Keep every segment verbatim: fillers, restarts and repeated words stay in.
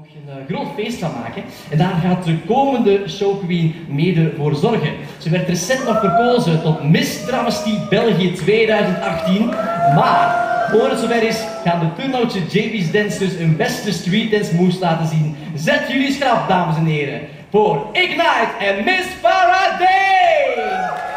Een uh, groot feest van maken en daar gaat de komende showqueen mede voor zorgen. Ze werd recent nog verkozen tot Miss Travestie België tweeduizend achttien, maar voor het zover is gaan de Turnhoutse J B's dancers hun beste street dance moves laten zien. Zet jullie schrap, dames en heren, voor Ignite en Miss Faraday!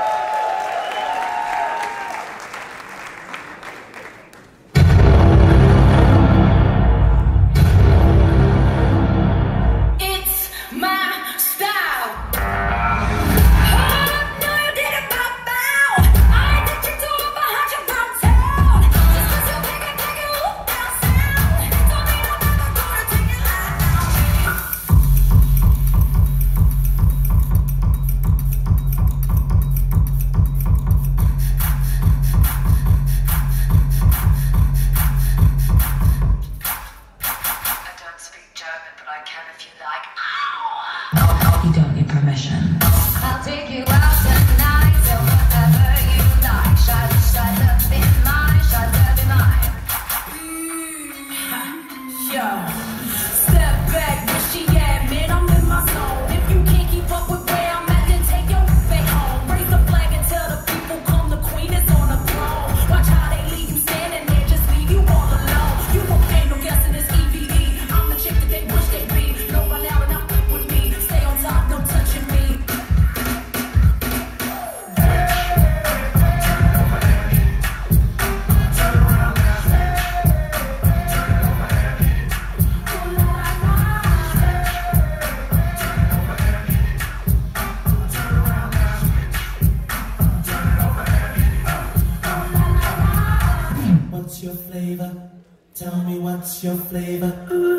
You don't need permission. I'll take you out tonight, so whatever you like. Shut, shut up in mine, shut up in mine. Mm. Yo, step back, where she at, man? I'm in my zone. If you can't keep up with where I'm at, then take your fake home. Raise the flag and tell the people, come, the queen is on the throne. Watch how they leave you standing there, just leave you all alone. You won't pay no guessing this E V D. I'm the chick that they wish they be. No one out and out with me. Stay on top, no touching me. What's your flavor? Tell me what's your flavor? Ooh.